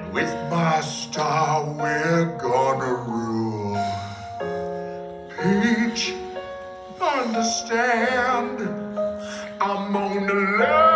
With my star, we're gonna rule. Peach, understand, I'm gonna love